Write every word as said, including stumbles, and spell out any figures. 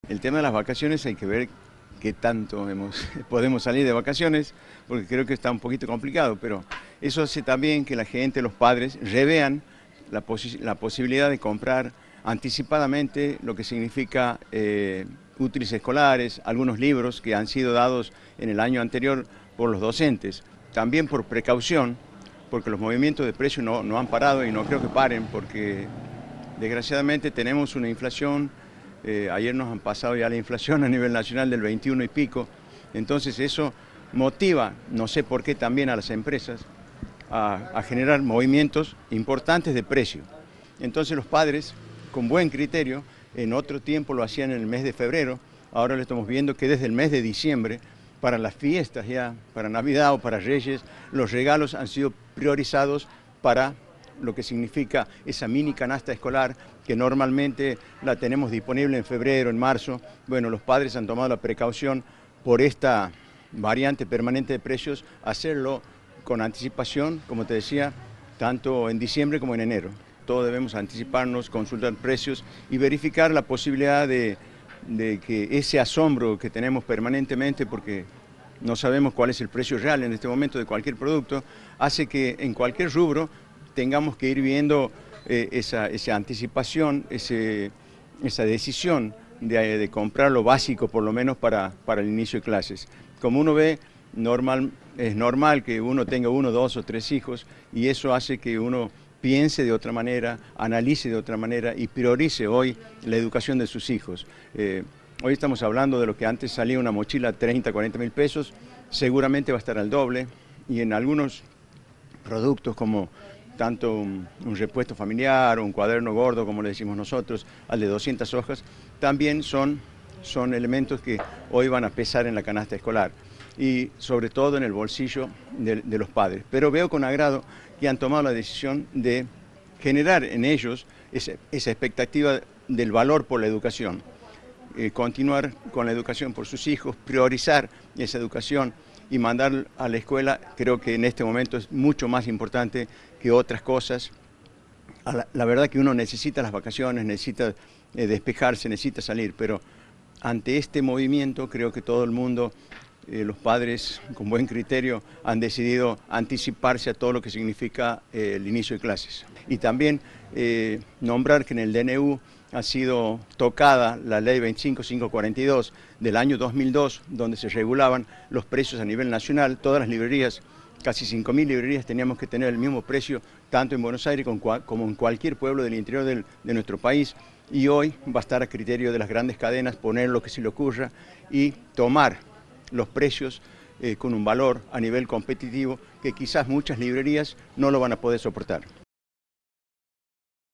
El tema de las vacaciones hay que ver qué tanto hemos, podemos salir de vacaciones, porque creo que está un poquito complicado, pero eso hace también que la gente, los padres, revean la, posi la posibilidad de comprar anticipadamente lo que significa eh, útiles escolares, algunos libros que han sido dados en el año anterior por los docentes, también por precaución, porque los movimientos de precios no, no han parado y no creo que paren, porque desgraciadamente tenemos una inflación. Eh, ayer nos han pasado ya la inflación a nivel nacional del veintiuno y pico, entonces eso motiva, no sé por qué también a las empresas, a, a generar movimientos importantes de precio. Entonces los padres, con buen criterio, en otro tiempo lo hacían en el mes de febrero, ahora lo estamos viendo que desde el mes de diciembre, para las fiestas ya, para Navidad o para Reyes, los regalos han sido priorizados para lo que significa esa mini canasta escolar que normalmente la tenemos disponible en febrero, en marzo. Bueno, los padres han tomado la precaución por esta variante permanente de precios, hacerlo con anticipación, como te decía, tanto en diciembre como en enero. Todos debemos anticiparnos, consultar precios y verificar la posibilidad de, de que ese asombro que tenemos permanentemente, porque no sabemos cuál es el precio real en este momento de cualquier producto, hace que en cualquier rubro tengamos que ir viendo eh, esa, esa anticipación, ese, esa decisión de, de comprar lo básico por lo menos para, para el inicio de clases. Como uno ve, normal, es normal que uno tenga uno, dos o tres hijos y eso hace que uno piense de otra manera, analice de otra manera y priorice hoy la educación de sus hijos. Eh, hoy estamos hablando de lo que antes salía una mochila treinta, cuarenta mil pesos, seguramente va a estar al doble y en algunos productos como tanto un, un repuesto familiar o un cuaderno gordo, como le decimos nosotros, al de doscientas hojas, también son, son elementos que hoy van a pesar en la canasta escolar y sobre todo en el bolsillo de, de los padres. Pero veo con agrado que han tomado la decisión de generar en ellos esa, esa expectativa del valor por la educación, eh, continuar con la educación por sus hijos, priorizar esa educación y mandar a la escuela, creo que en este momento es mucho más importante que otras cosas. La, la verdad que uno necesita las vacaciones, necesita eh, despejarse, necesita salir, pero ante este movimiento creo que todo el mundo, eh, los padres con buen criterio, han decidido anticiparse a todo lo que significa eh, el inicio de clases. Y también eh, nombrar que en el D N U ha sido tocada la ley veinticinco mil quinientos cuarenta y dos del año dos mil dos, donde se regulaban los precios a nivel nacional. Todas las librerías, casi cinco mil librerías, teníamos que tener el mismo precio, tanto en Buenos Aires como en cualquier pueblo del interior del, de nuestro país. Y hoy va a estar a criterio de las grandes cadenas poner lo que se le ocurra y tomar los precios eh, con un valor a nivel competitivo que quizás muchas librerías no lo van a poder soportar.